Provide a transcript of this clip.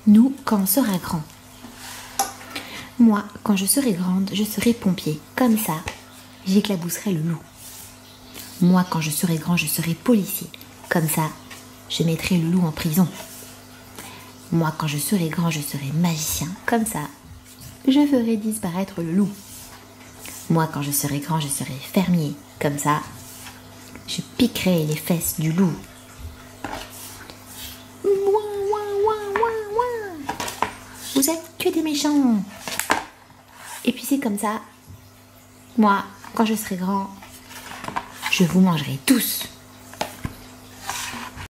Nous, quand on sera grand. Moi, quand je serai grande, je serai pompier. Comme ça, j'éclabousserai le loup. Moi, quand je serai grand, je serai policier. Comme ça, je mettrai le loup en prison. Moi, quand je serai grand, je serai magicien. Comme ça, je ferai disparaître le loup. Moi, quand je serai grand, je serai fermier. Comme ça, je piquerai les fesses du loup. Vous êtes que des méchants. Et puis c'est comme ça. Moi, quand je serai grand, je vous mangerai tous.